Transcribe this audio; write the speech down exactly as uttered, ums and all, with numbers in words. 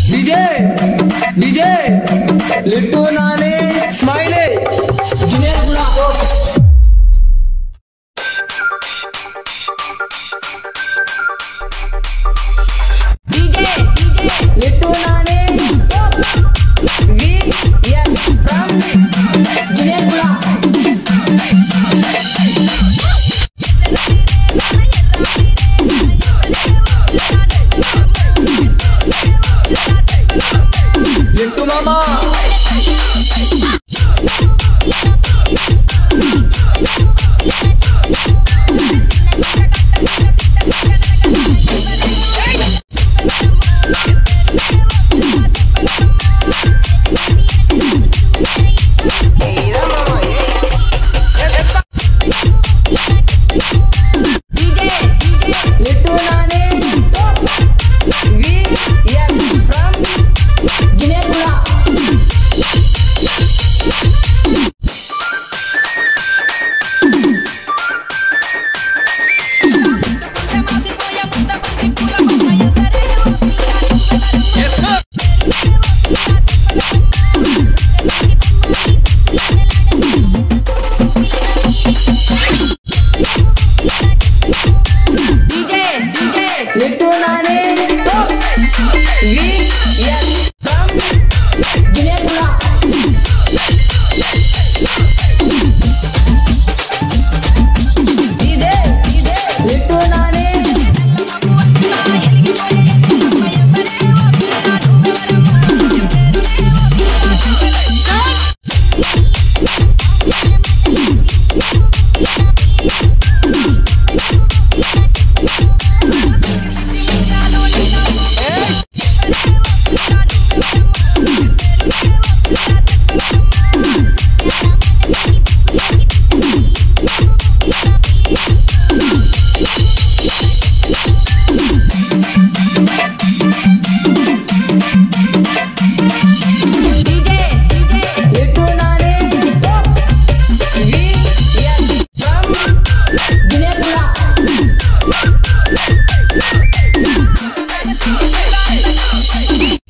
DJ DJ Littu Nani smiley junior गुड़ा DJ DJ Littu Nani वी यस फ्रॉम जुनियर गुड़ा लिट्टू मामा लिट्टू नानी वी यस फ्रॉम जुनियर गुड़ा लिट्टू नानी वी यस फ्रॉम जुनियर गुड़ा डीजे लिट्टू नानी लिट्टू नानी वी यस फ्रॉम जुनियर गुड़ा